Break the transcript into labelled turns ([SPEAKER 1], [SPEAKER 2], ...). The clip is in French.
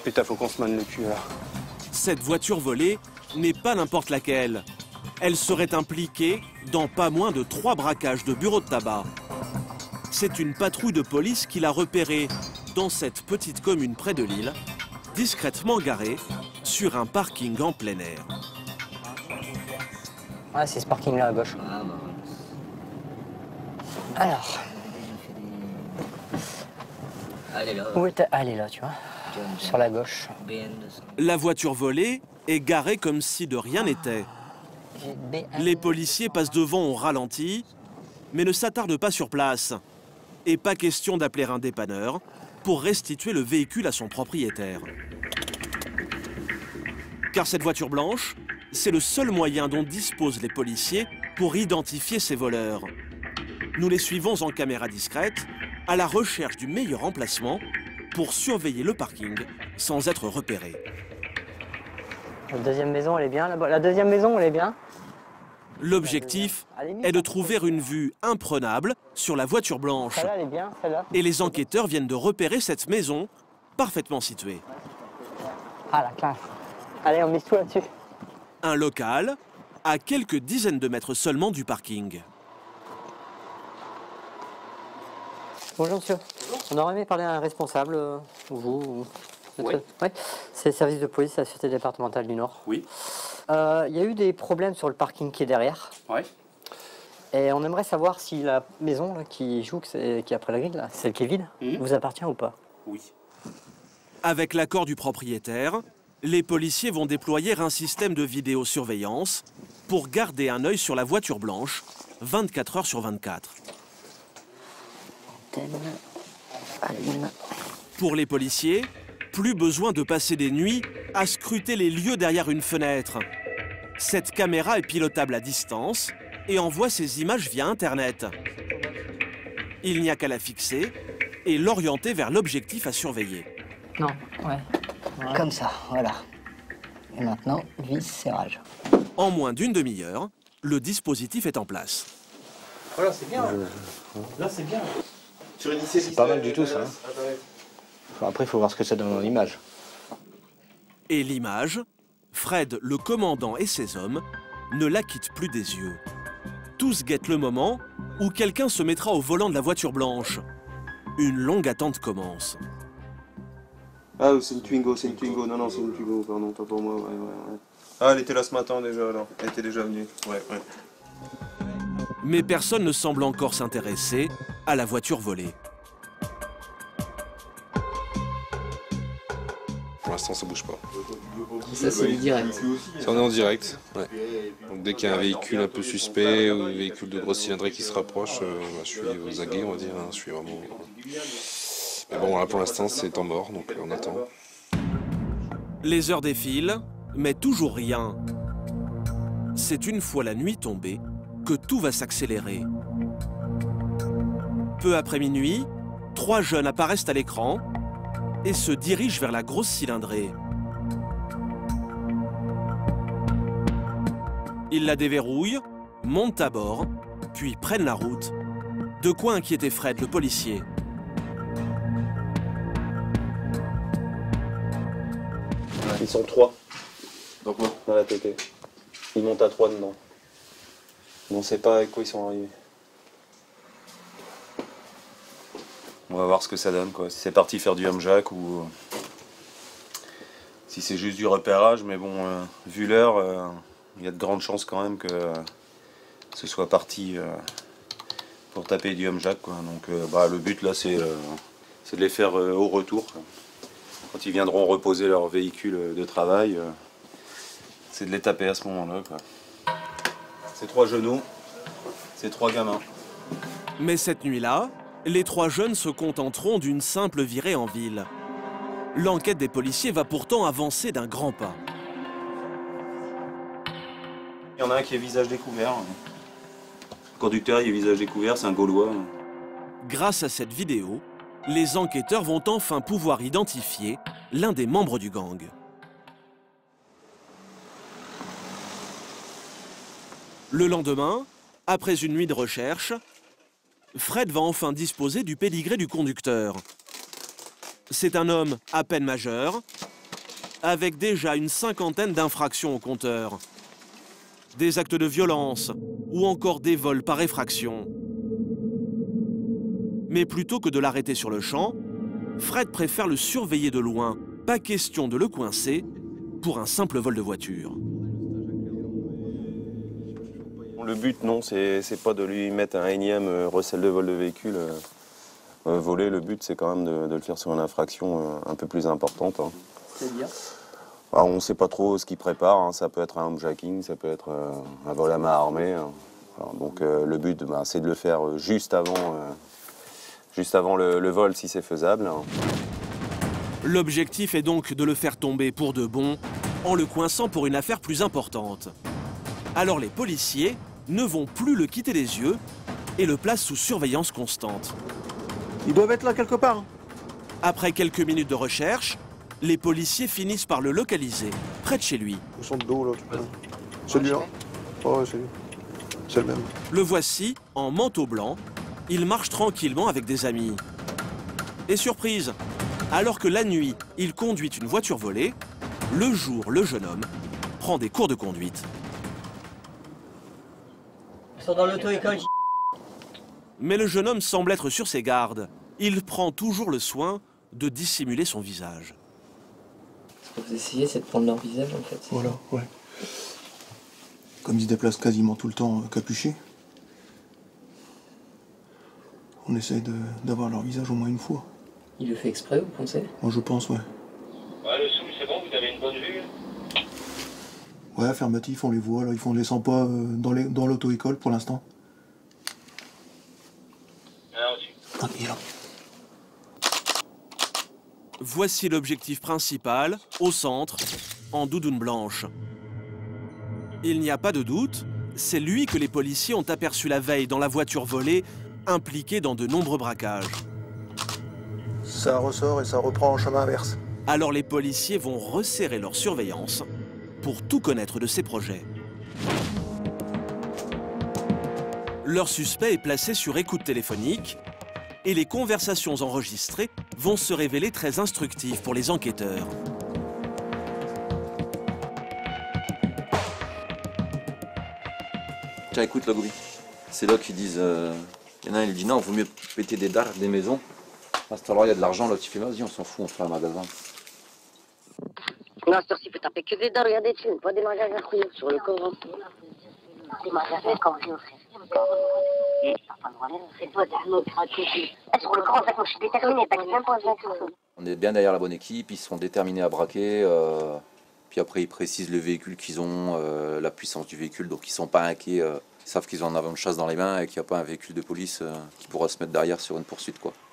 [SPEAKER 1] Putain, faut qu'on se mène le cul, là.
[SPEAKER 2] Cette voiture volée n'est pas n'importe laquelle. Elle serait impliquée dans pas moins de 3 braquages de bureaux de tabac. C'est une patrouille de police qui l'a repérée dans cette petite commune près de Lille, discrètement garée sur un parking en plein air.
[SPEAKER 3] Ah, c'est ce parking-là à gauche. Alors. Où est-elle? Elle est là, tu vois. Sur la gauche.
[SPEAKER 2] La voiture volée est garée comme si de rien n'était. Les policiers passent devant au ralenti, mais ne s'attardent pas sur place. Et pas question d'appeler un dépanneur pour restituer le véhicule à son propriétaire. Car cette voiture blanche, c'est le seul moyen dont disposent les policiers pour identifier ces voleurs. Nous les suivons en caméra discrète, à la recherche du meilleur emplacement pour surveiller le parking sans être repérés.
[SPEAKER 3] La deuxième maison, elle est bien là-bas. La deuxième maison, elle est bien.
[SPEAKER 2] L'objectif est de trouver une vue imprenable sur la voiture blanche.
[SPEAKER 3] Celle-là, elle est bien, celle-là.
[SPEAKER 2] Et les enquêteurs viennent de repérer cette maison parfaitement située.
[SPEAKER 3] Ah, la classe. Allez, on mise tout là-dessus.
[SPEAKER 2] Un local à quelques dizaines de mètres seulement du parking.
[SPEAKER 3] Bonjour, monsieur. On aurait aimé parler à un responsable, vous. Oui. Ouais. C'est le service de police à la Sûreté départementale du Nord.
[SPEAKER 1] Oui.
[SPEAKER 3] Il y a eu des problèmes sur le parking qui est derrière.
[SPEAKER 1] Ouais.
[SPEAKER 3] Et on aimerait savoir si la maison là, qui joue, qui est après la grille, là, celle qui est vide, vous appartient ou pas?
[SPEAKER 1] Oui.
[SPEAKER 2] Avec l'accord du propriétaire, les policiers vont déployer un système de vidéosurveillance pour garder un œil sur la voiture blanche 24 heures sur 24. Pour les policiers, plus besoin de passer des nuits à scruter les lieux derrière une fenêtre. Cette caméra est pilotable à distance et envoie ses images via Internet. Il n'y a qu'à la fixer et l'orienter vers l'objectif à surveiller.
[SPEAKER 3] Non, ouais. Voilà. Comme ça, voilà. Et maintenant, vis, serrage.
[SPEAKER 2] En moins d'une demi-heure, le dispositif est en place.
[SPEAKER 4] Voilà, c'est bien. Là, c'est bien.
[SPEAKER 1] C'est pas mal du tout, ça. Après, il faut voir ce que ça donne en image.
[SPEAKER 2] Et l'image, Fred, le commandant et ses hommes ne la quittent plus des yeux. Tous guettent le moment où quelqu'un se mettra au volant de la voiture blanche. Une longue attente commence.
[SPEAKER 5] Ah, c'est une Twingo, c'est une Twingo. Non, non, c'est une Twingo, pardon, pas pour moi, ouais. Ah, elle était là ce matin déjà, alors. Elle était déjà venue, ouais.
[SPEAKER 2] Mais personne ne semble encore s'intéresser à la voiture volée.
[SPEAKER 6] Pour l'instant, ça bouge pas.
[SPEAKER 3] Ça, c'est du direct.
[SPEAKER 6] Ça, on est en direct. Ouais. Donc, dès qu'il y a un véhicule un peu suspect ou un véhicule de grosse cylindrée qui se rapproche, je suis aux aguets, on va dire. Je suis vraiment. Mais bon, là, pour l'instant, c'est temps mort, donc on attend.
[SPEAKER 2] Les heures défilent, mais toujours rien. C'est une fois la nuit tombée que tout va s'accélérer. Peu après minuit, 3 jeunes apparaissent à l'écran et se dirigent vers la grosse cylindrée. Ils la déverrouillent, montent à bord, puis prennent la route. De quoi inquiéter Fred, le policier.
[SPEAKER 5] Ils sont 3. Donc moi, dans la TT. Ils montent à 3 dedans. On ne sait pas avec quoi ils sont arrivés.
[SPEAKER 7] On va voir ce que ça donne, quoi. Si c'est parti faire du hamjack ou si c'est juste du repérage, mais bon, vu l'heure, il y a de grandes chances quand même que ce soit parti pour taper du hamjack, quoi. Donc le but là, c'est de les faire au retour, quoi. Quand ils viendront reposer leur véhicule de travail, c'est de les taper à ce moment-là, quoi. C'est 3 genoux, c'est 3 gamins.
[SPEAKER 2] Mais cette nuit-là, les 3 jeunes se contenteront d'une simple virée en ville. L'enquête des policiers va pourtant avancer d'un grand pas.
[SPEAKER 7] Il y en a un qui est visage découvert. Le conducteur, il est visage découvert, c'est un Gaulois.
[SPEAKER 2] Grâce à cette vidéo, les enquêteurs vont enfin pouvoir identifier l'un des membres du gang. Le lendemain, après une nuit de recherche, Fred va enfin disposer du pédigré du conducteur. C'est un homme à peine majeur, avec déjà une cinquantaine d'infractions au compteur. Des actes de violence ou encore des vols par effraction. Mais plutôt que de l'arrêter sur le champ, Fred préfère le surveiller de loin. Pas question de le coincer pour un simple vol de voiture.
[SPEAKER 5] Le but, non, c'est pas de lui mettre un énième recel de vol de véhicule volé. Le but, c'est quand même de le faire sur une infraction un peu plus importante. Hein.
[SPEAKER 3] C'est-à-dire ?
[SPEAKER 5] Alors, on ne sait pas trop ce qu'il prépare. Hein. Ça peut être un homejacking, ça peut être un vol à main armée. Hein. Alors, donc le but, c'est de le faire juste avant le vol, si c'est faisable. Hein.
[SPEAKER 2] L'objectif est donc de le faire tomber pour de bon, en le coinçant pour une affaire plus importante. Alors les policiers ne vont plus le quitter des yeux et le placent sous surveillance constante.
[SPEAKER 4] Ils doivent être là quelque part.
[SPEAKER 2] Après quelques minutes de recherche, les policiers finissent par le localiser, près de chez lui.
[SPEAKER 8] Ils sont de dos, là. Celui-là. Oh, c'est lui. C'est le même.
[SPEAKER 2] Le voici, en manteau blanc. Il marche tranquillement avec des amis. Et surprise, alors que la nuit, il conduit une voiture volée, le jour, le jeune homme prend des cours de conduite.
[SPEAKER 3] Ils sont dans l'auto-école.
[SPEAKER 2] Mais le jeune homme semble être sur ses gardes. Il prend toujours le soin de dissimuler son visage.
[SPEAKER 3] Ce que vous essayez, c'est de prendre leur visage, en fait.
[SPEAKER 8] Voilà, ouais. Comme ils se déplacent quasiment tout le temps capuchés, on essaye d'avoir leur visage au moins une fois.
[SPEAKER 3] Il le fait exprès, vous pensez?
[SPEAKER 8] Moi, je pense, ouais.
[SPEAKER 9] Ouais, le sou, c'est bon, vous avez une bonne vue?
[SPEAKER 8] Ouais, affirmatif, on les voit, là. Ils font les 100 pas dans l'auto-école pour l'instant.
[SPEAKER 9] Ah, reçu.
[SPEAKER 8] Tranquille.
[SPEAKER 2] Voici l'objectif principal, au centre, en doudoune blanche. Il n'y a pas de doute, c'est lui que les policiers ont aperçu la veille dans la voiture volée, impliqué dans de nombreux braquages.
[SPEAKER 8] Ça ressort et ça reprend en chemin inverse.
[SPEAKER 2] Alors les policiers vont resserrer leur surveillance pour tout connaître de ses projets. Leur suspect est placé sur écoute téléphonique et les conversations enregistrées vont se révéler très instructives pour les enquêteurs.
[SPEAKER 10] Tiens, écoute, là, Gobi. C'est là qu'ils disent... Il y en a un, il dit non, il vaut mieux péter des dards, des maisons. À ce temps-là, il y a de l'argent, là, tu fais vas-y, on s'en fout, on fait un magasin.
[SPEAKER 11] Non, sur ci, faut taper que des dards, il y a des thunes, pas des magasins couillons sur le corps. Des magasins, quand on c'est toi, t'as un autre gratuit. Sur le corps, en fait, moi, je suis déterminé, t'as même pas besoin de ça.
[SPEAKER 10] On est bien derrière la bonne équipe, ils sont déterminés à braquer. Puis après, ils précisent le véhicule qu'ils ont, la puissance du véhicule, donc ils sont pas inquiets. Ils savent qu'ils ont un avion de chasse dans les mains et qu'il n'y a pas un véhicule de police qui pourra se mettre derrière sur une poursuite, quoi.